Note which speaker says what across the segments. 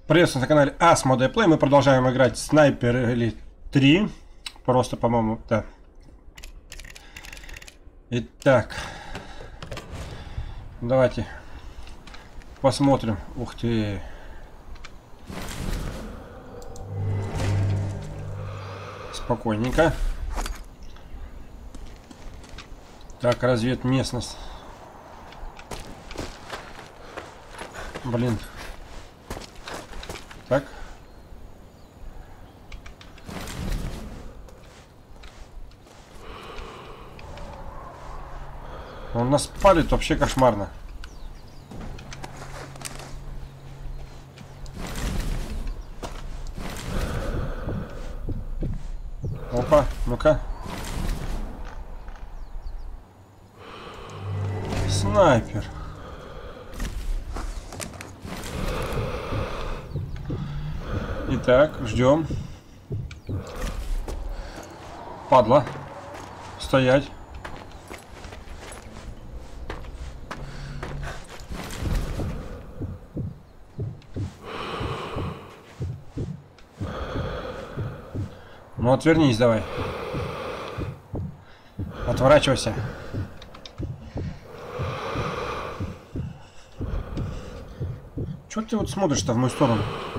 Speaker 1: Приветствую на канале Asmodee Play. Мы продолжаем играть Снайпер Элит 3. Просто, по-моему, да. Итак. Давайте посмотрим. Ух ты. Спокойненько. Так, разведать местность. Блин. Так. Он нас палит вообще кошмарно. Опа, ну-ка. Снайпер. Итак, ждем. Падла. Стоять. Ну, отвернись давай. Отворачивайся. Чё ты вот смотришь-то в мою сторону?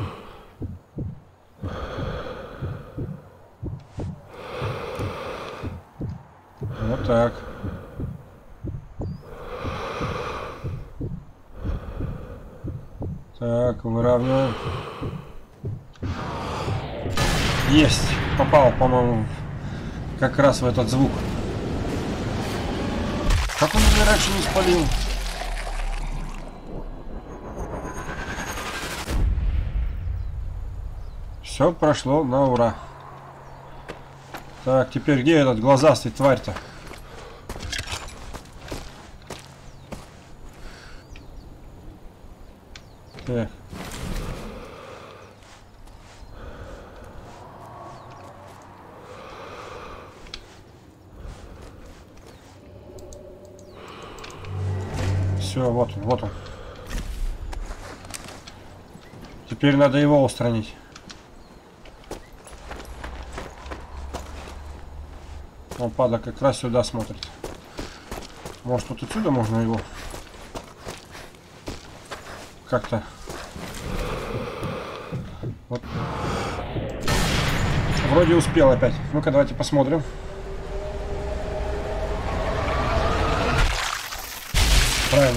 Speaker 1: Вот так. Так, выравниваем. Есть. Попал, по-моему, как раз в этот звук. Как он меня раньше не спалил? Все прошло на ура. Так, теперь где этот глазастый тварь-то? Так. Все, вот он. Теперь надо его устранить. Он, падла, как раз сюда смотрит. Может, тут отсюда можно его как-то... Вот. Вроде успел опять. Ну-ка, давайте посмотрим. Правильно.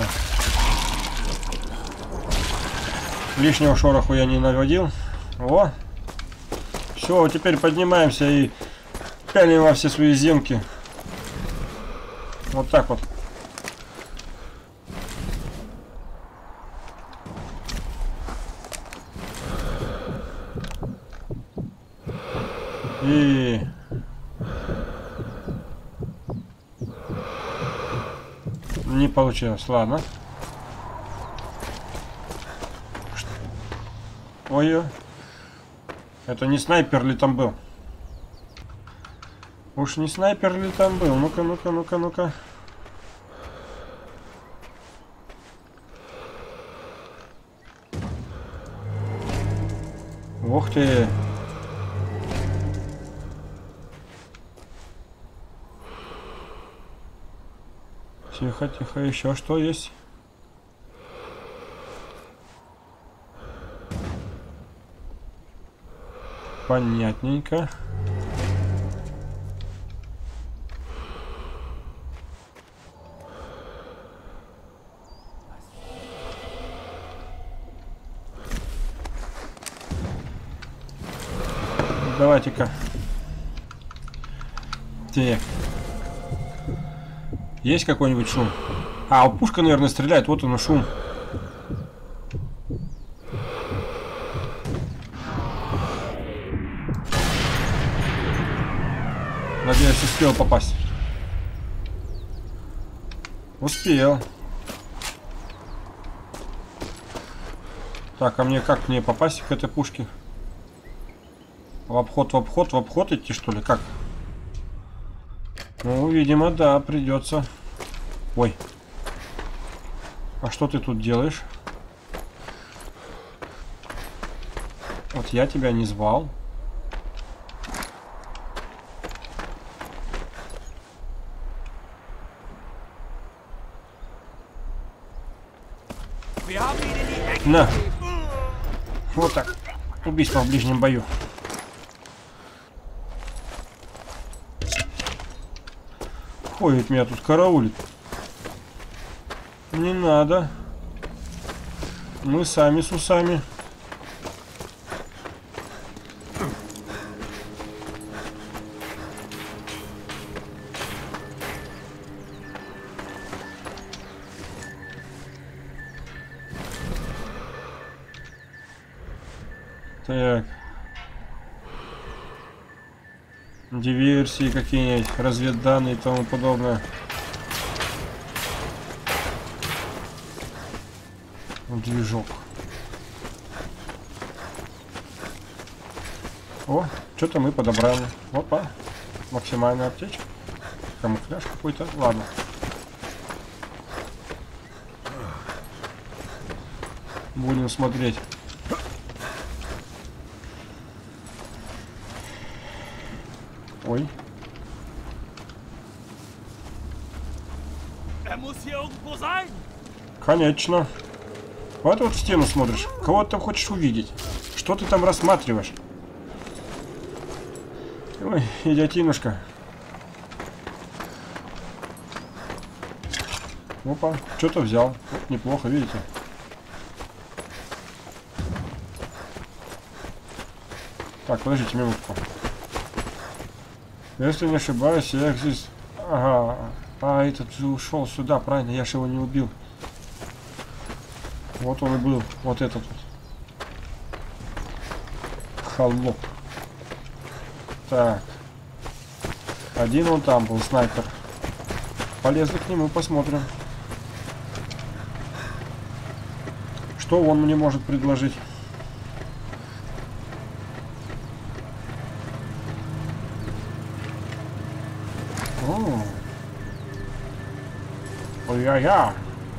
Speaker 1: Лишнего шороху я не наводил. О! Все, теперь поднимаемся и пялим во все свои земки. Вот так вот. И... не получилось, ладно. Ой, это не снайпер ли там был? Уж не снайпер ли там был? Ну-ка, ну-ка, ну-ка, ну-ка. Ух ты! Тихо, тихо, еще что есть? Понятненько. Давайте-ка. Так. Есть какой-нибудь шум? А, пушка, наверное, стреляет. Вот он и шум. Надеюсь, успел попасть. Успел. Так, а мне как к ней попасть, к этой пушке? В обход идти, что ли? Как? Ну, видимо, да, придется. Ой. А что ты тут делаешь? Вот я тебя не звал. На. Вот так. Убийство в ближнем бою. Ходит, меня тут караулит. Не надо. Мы сами с усами. Так. Диверсии какие-нибудь, разведданные и тому подобное. Движок. О, что-то мы подобрали. Опа. Максимальная аптечка. Камуфляж какой-то. Ладно. Будем смотреть. Ой. Конечно. Вот в стену смотришь. Кого ты там хочешь увидеть? Что ты там рассматриваешь? Ой, идиотинушка. Опа, что-то взял. Вот, неплохо, видите? Так, подождите минутку. Если не ошибаюсь, я здесь... Ага. А этот же ушел сюда, правильно? Я же его не убил. Вот он и был. Вот этот вот. Холоп. Так. Один он там был, снайпер. Полезли к нему, посмотрим. Что он мне может предложить? Ой-я-я.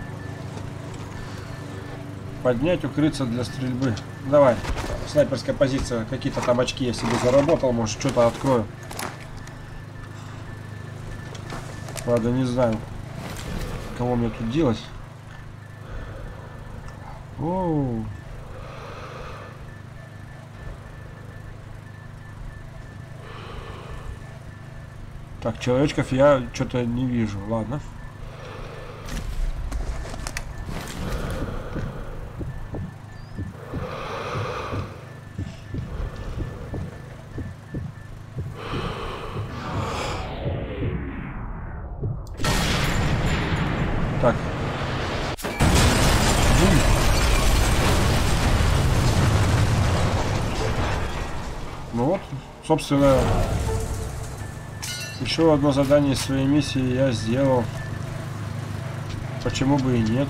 Speaker 1: Поднять, укрыться для стрельбы. Давай. Снайперская позиция. Какие-то там очки я себе заработал. Может, что-то открою. Правда, не знаю, кого мне тут делать. Оу. Так, человечков я что-то не вижу. Ладно. Так. Ну вот, собственно, еще одно задание своей миссии я сделал. Почему бы и нет?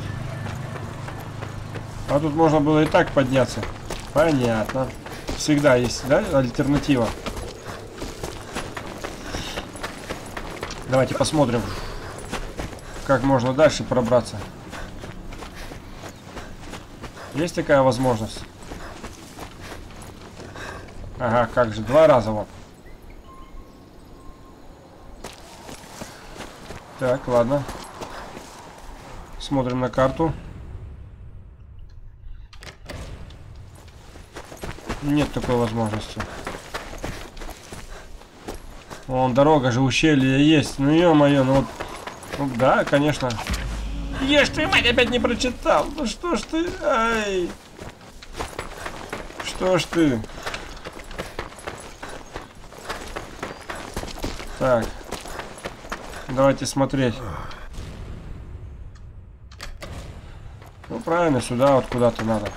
Speaker 1: А тут можно было и так подняться. Понятно. Всегда есть, да, альтернатива. Давайте посмотрим, как можно дальше пробраться. Есть такая возможность? Ага, как же, 2 раза вот. Так, ладно. Смотрим на карту. Нет такой возможности. Вон, дорога же, ущелье есть. Ну, ё-моё, ну вот... Ну, да, конечно. Ешь ты, мать, опять не прочитал. Ну что ж ты? Ай. Что ж ты? Так. Давайте смотреть. Ну, правильно, сюда вот куда-то надо.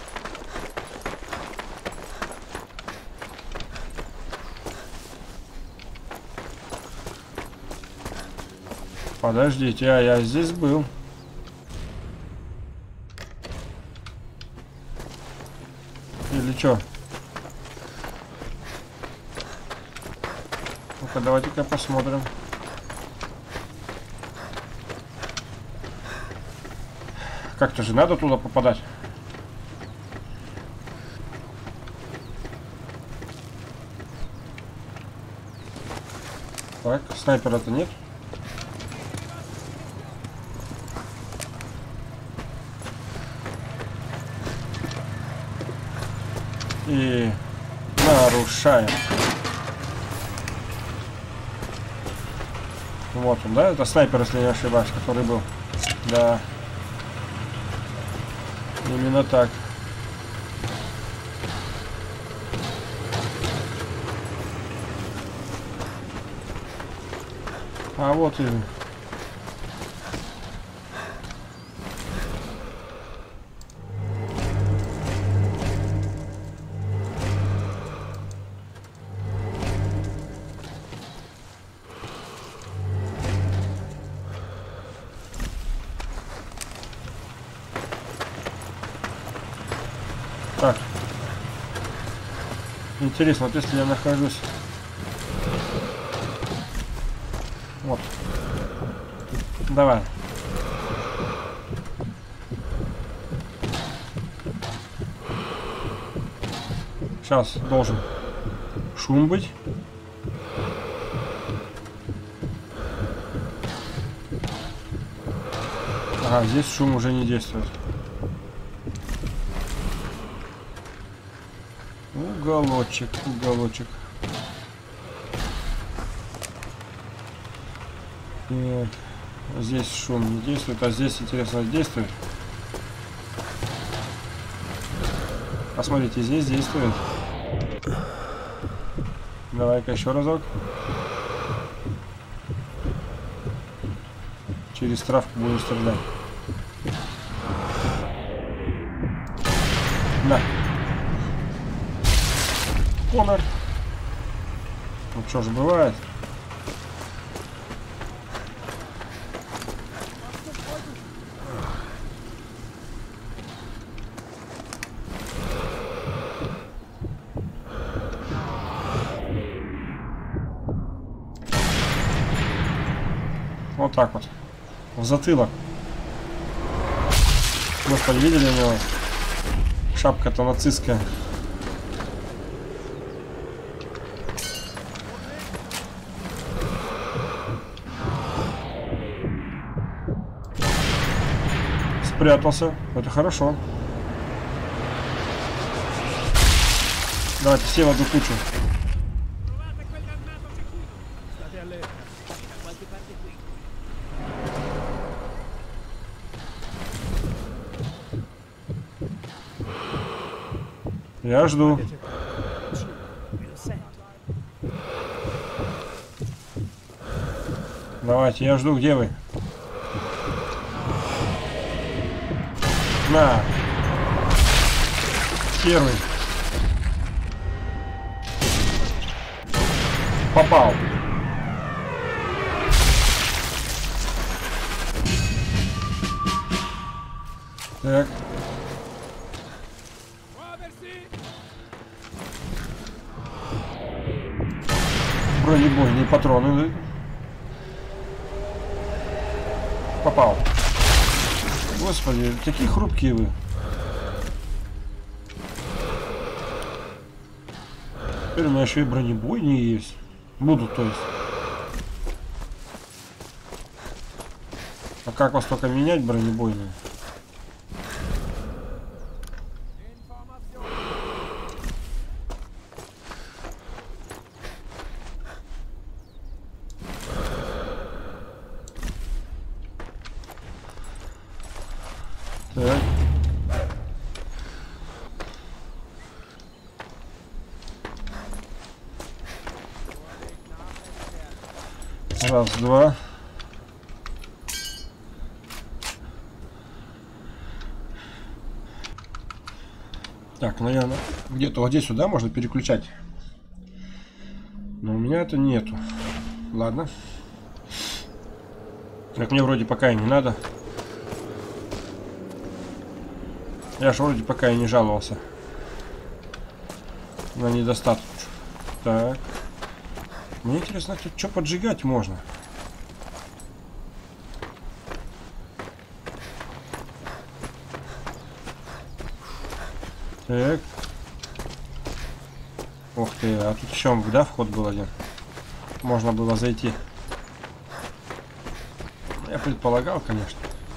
Speaker 1: Подождите, а я здесь был. Или что? Ну-ка, давайте-ка посмотрим. Как-то же надо туда попадать. Так, снайпера-то нет. И нарушаем. Вот он, да? Это снайпер, если не ошибаюсь, который был. Да. Именно так. А вот и... Так. Интересно, вот если я нахожусь... Вот. Давай. Сейчас должен шум быть. Ага, здесь шум уже не действует. Уголочек, уголочек. Нет, здесь шум не действует, а здесь, интересно, действует. Посмотрите, здесь действует. Давай-ка еще разок. Через травку будем стрелять. На. Конор. Ну что ж, бывает. Вот так вот. В затылок. Господи, видели у него? Шапка-то нацистская. Спрятался. Это хорошо. Давайте все в одну кучу. Я жду. Давайте, я жду, где вы? На. Первый. Попал. Так. Бронебойные патроны. Попал. Господи, какие хрупкие вы. Теперь у меня еще и бронебойные есть. Будут, то есть. А как вас только менять бронебойные? Так. Раз, два. Так, наверное, где-то вот здесь сюда можно переключать. Но у меня это нету. Ладно. Так, мне вроде пока и не надо. Я же вроде пока и не жаловался на недостаток. Так. Мне интересно, тут что поджигать можно. Так. Ух ты, а тут еще, да, вход был один. можно было зайти. Я предполагал, конечно.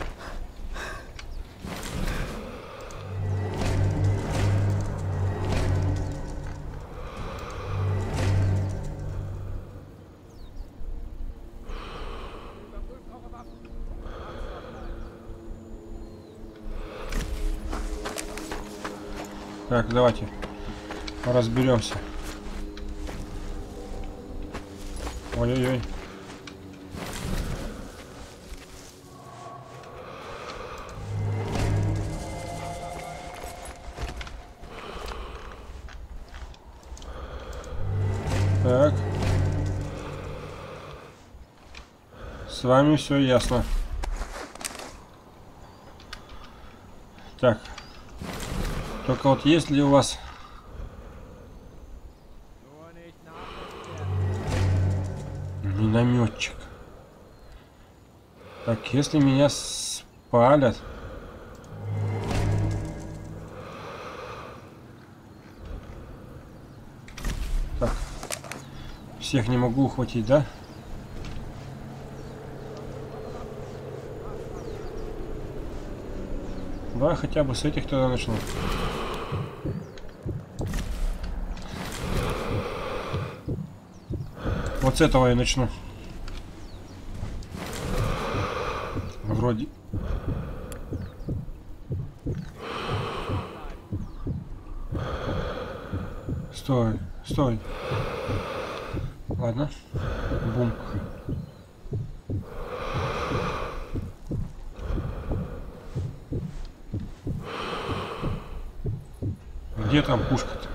Speaker 1: Так, давайте разберемся. Ой-ой-ой. Так. С вами все ясно. Так. Только вот есть ли у вас... Минометчик. Так, если меня спалят... Так. Всех не могу ухватить, да? Давай хотя бы с этих тогда начну. Вот с этого я начну. Вроде. Стой, стой. Ладно. Бум. Где там пушка-то?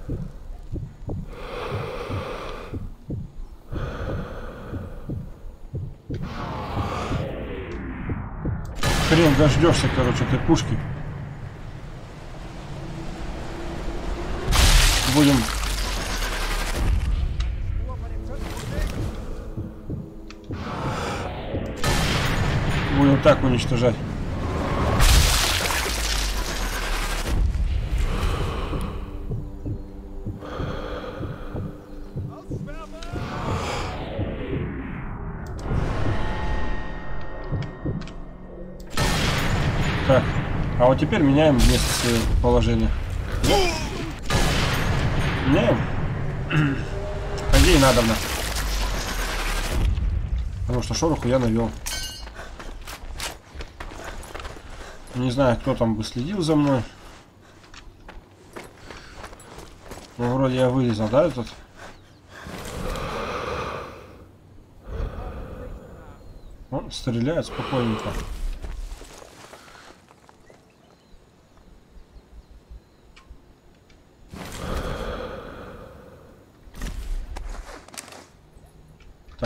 Speaker 1: Хрен дождешься, короче, этой пушки. Будем... Будем так уничтожать. Так, а вот теперь меняем место положения. Меняем? По идее надо. Потому что шороху я навел. Не знаю, кто там бы следил за мной. Ну, вроде я вылезал, да, этот? Он стреляет спокойненько. Так.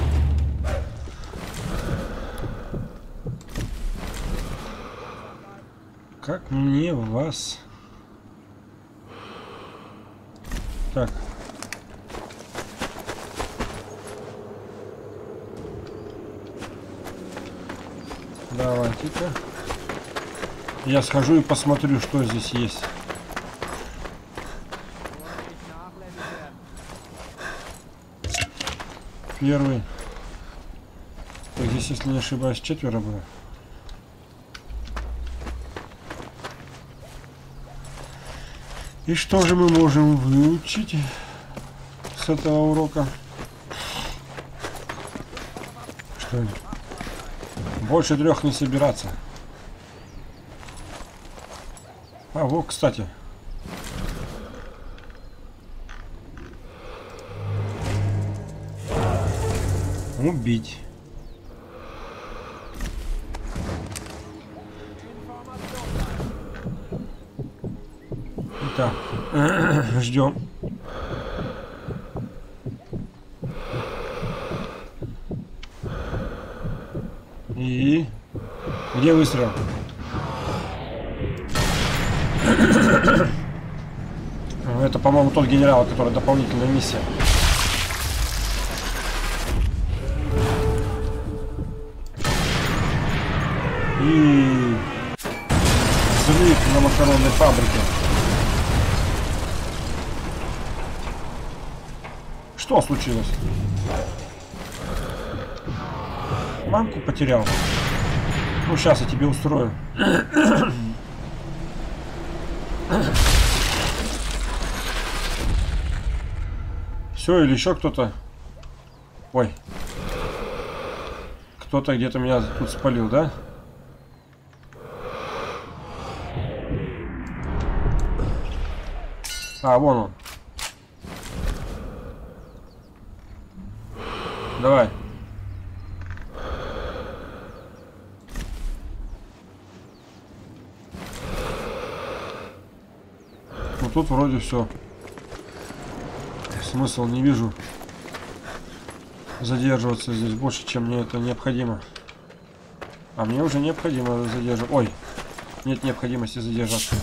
Speaker 1: Как мне вас... Так. Давайте-ка. Я схожу и посмотрю, что здесь есть. Первый. Так, здесь, если не ошибаюсь, 4 было. И что же мы можем выучить с этого урока? Что? Больше 3 не собираться. А, вот, кстати. Убить. Итак, ждем. И где выстрел? Это, по-моему, тот генерал, который дополнительная миссия. И взрыв на макаронной фабрике. Что случилось? Мамку потерял. Ну, сейчас я тебе устрою. Все, или еще кто-то? Ой. Кто-то где-то меня тут спалил, да? А, вон он. Давай. Ну тут вроде все. Смысл не вижу задерживаться здесь больше, чем мне это необходимо. А мне уже необходимо задерживать. Ой, нет необходимости задержаться.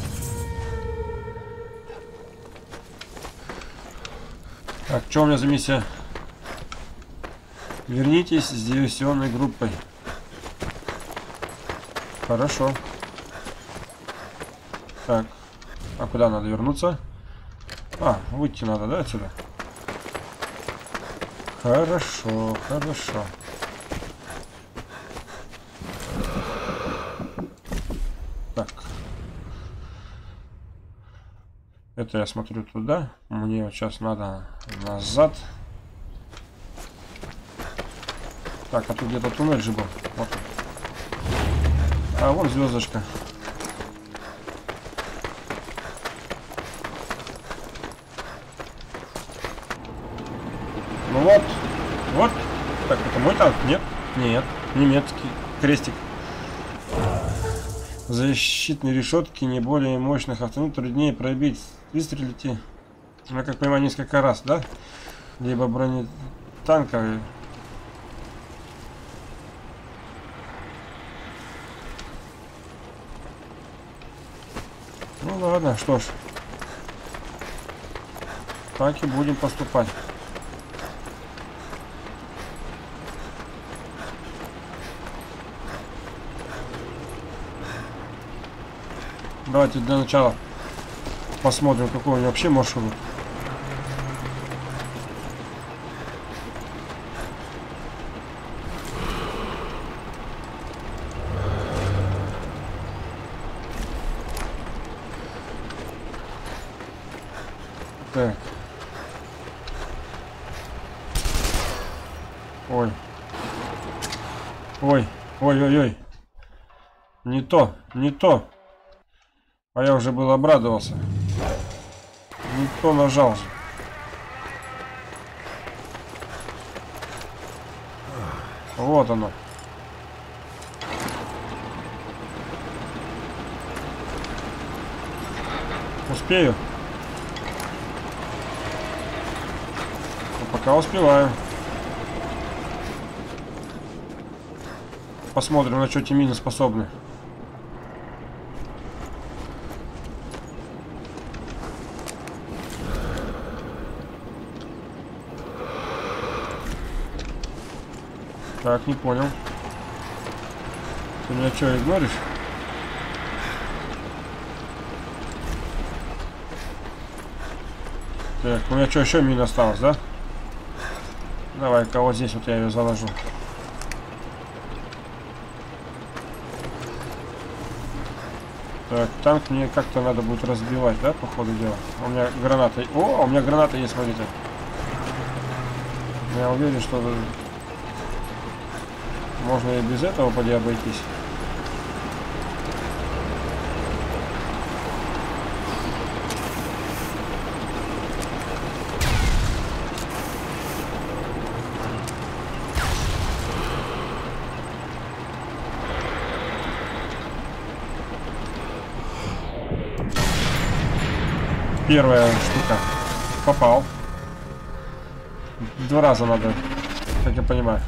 Speaker 1: Так, что у меня за миссия? Вернитесь с диверсионной группой. Хорошо. Так, а куда надо вернуться? А, выйти надо, да, отсюда? Хорошо, хорошо. Так. Это я смотрю туда. Мне вот сейчас надо назад. Так, а тут где-то туннель же был. Вот он. А вон звездочка. Ну вот. Вот. Так, это мой танк? Нет? Нет. Немецкий. Крестик. Защитные решетки не более мощных автомобилей труднее пробить. Выстрелите. Я как понимаю, несколько раз, да? Либо бронетанковые. Ну ладно, что ж. Так и будем поступать. Давайте для начала посмотрим, какой у него вообще маршрут. Так. Ой. Ой. Ой-ой-ой. Не то, не то. А я уже был обрадовался. Не то нажал же. Вот оно. Успею? Пока успеваю. Посмотрим, на что эти мины способны. Так, не понял. Ты меня что, игноришь? Так, у меня что, еще мина осталась, да? Давай-ка вот здесь вот я ее заложу. Так, танк мне как-то надо будет разбивать, да, по ходу дела? У меня граната... О, у меня граната есть, смотрите. Я уверен, что можно и без этого поди обойтись. Первая штука. Попал. 2 раза надо, как я понимаю.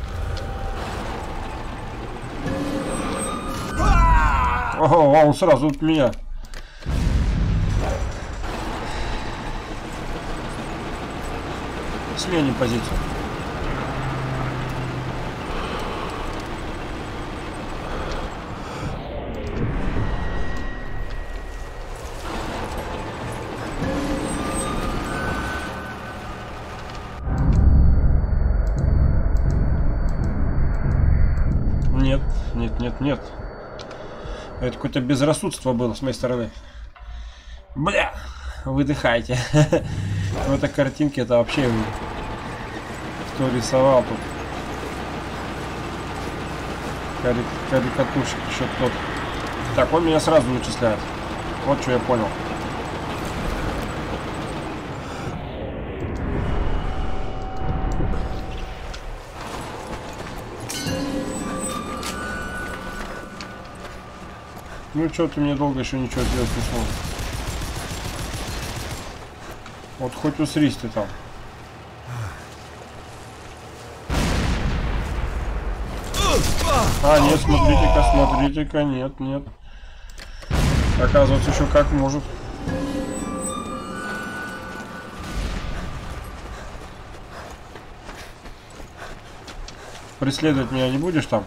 Speaker 1: Ого, он сразу от меня. Сменим позицию. Нет, нет, нет, нет. Это какое-то безрассудство было с моей стороны. Бля, выдыхайте. В этой картинке это вообще кто рисовал тут. Карикатурщик еще тот. Так, он меня сразу вычисляет. Вот что я понял. Ну что, ты мне долго еще ничего сделать не сможешь. Вот хоть усрись ты там. А, нет, смотрите-ка, смотрите-ка, нет, нет. Оказывается, еще как может. Преследовать меня не будешь там?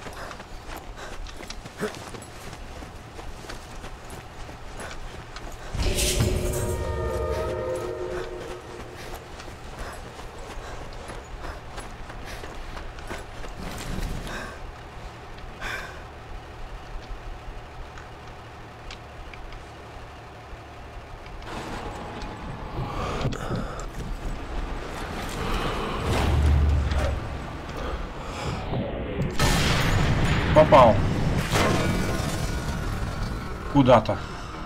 Speaker 1: Попал. Куда-то.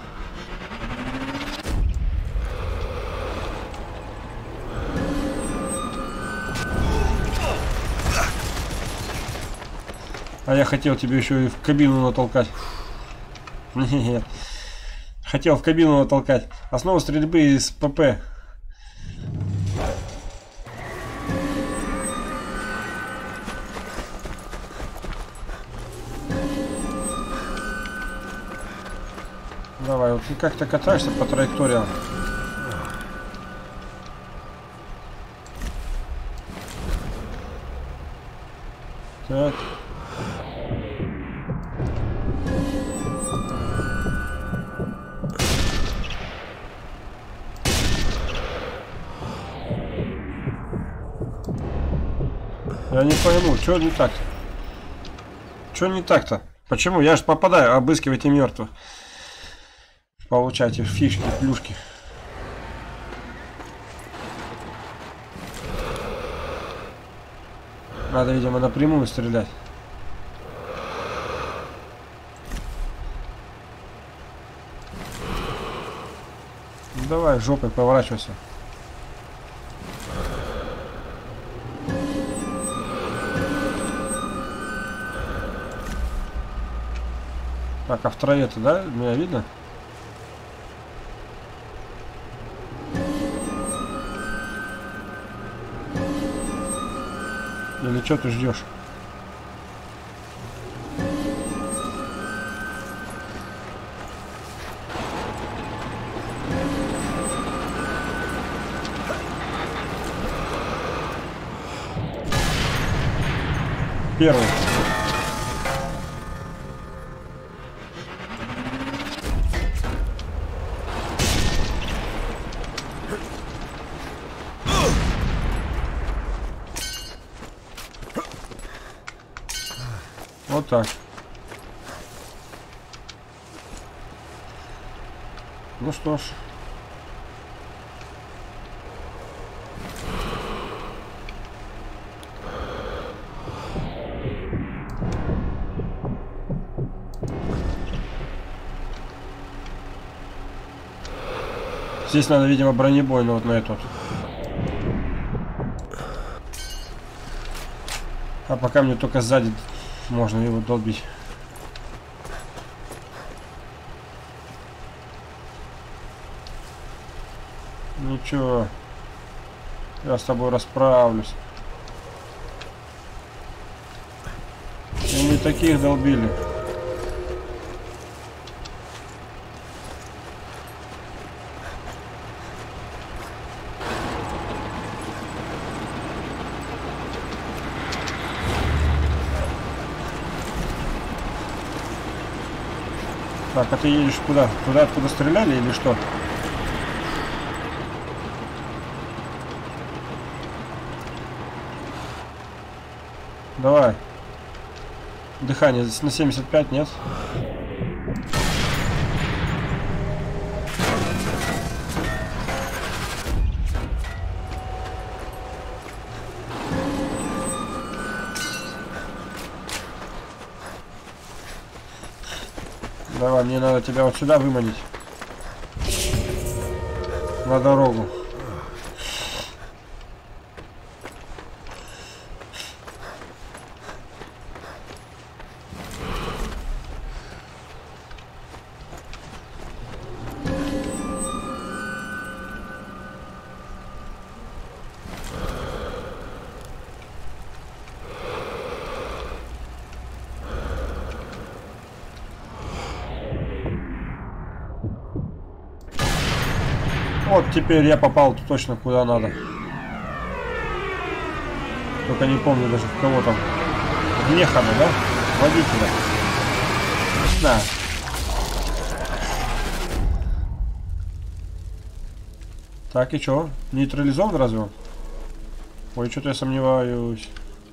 Speaker 1: А я хотел тебе еще и в кабину натолкать. Нет. Хотел в кабину натолкать. Основа стрельбы из ПП. Давай, вот ты как-то катаешься по траекториям. Так. Я не пойму, что не так? Что не так-то? Почему? Я же попадаю, обыскивайте мертвых. Получайте фишки, плюшки. Надо, видимо, напрямую стрелять. Ну, давай, жопой поворачивайся. Так, а в траве-то, да? Меня видно? Или что ты ждешь? Первый. Вот так. Ну что ж. Здесь надо, видимо, бронебойно вот на этот. А пока мне только сзади можно его долбить. Ничего. Я с тобой расправлюсь. И не таких долбили. Так, а ты едешь куда? Туда, откуда стреляли или что? Давай. Дыхание здесь на 75, нет? Давай, мне надо тебя вот сюда выманить. На дорогу. Вот теперь я попал точно куда надо. Только не помню даже в кого там. В Механа, да? Водителя. Да. Так, и чё? Нейтрализован разве он? Ой, что-то я сомневаюсь.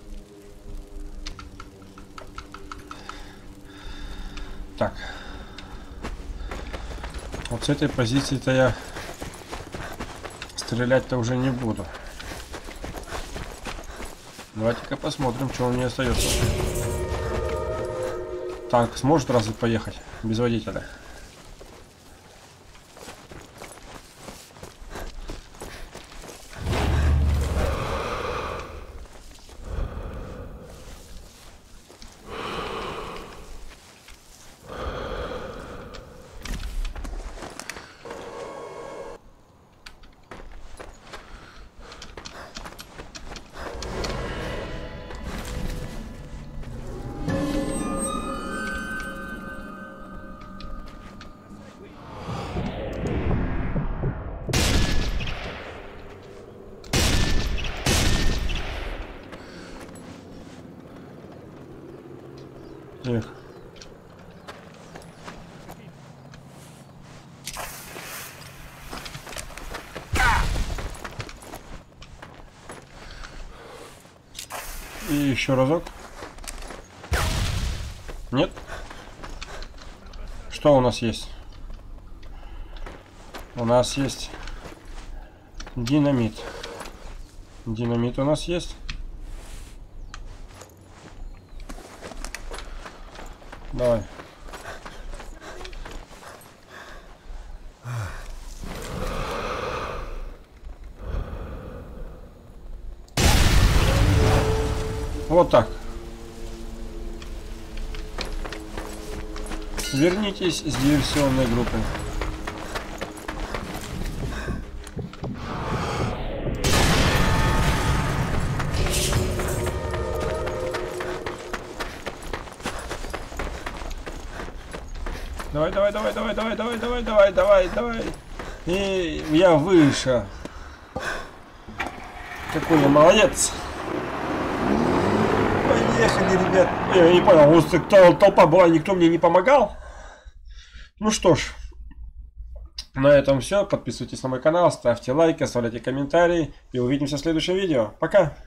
Speaker 1: Так. Вот с этой позиции-то я стрелять-то уже не буду. Давайте-ка посмотрим, что у меня остается. Танк сможет разве поехать без водителя? Эх. И еще разок. Нет? Что у нас есть? У нас есть динамит. Динамит у нас есть. Давай. Вот так. Вернитесь с диверсионной группой. Давай, давай, давай, давай, давай, давай, давай, давай, давай, давай. И я выше. Какой я молодец. Поехали, ребят. Я не понял, вот толпа была, никто мне не помогал. Ну что ж, на этом все. Подписывайтесь на мой канал, ставьте лайки, оставляйте комментарии. И увидимся в следующем видео. Пока.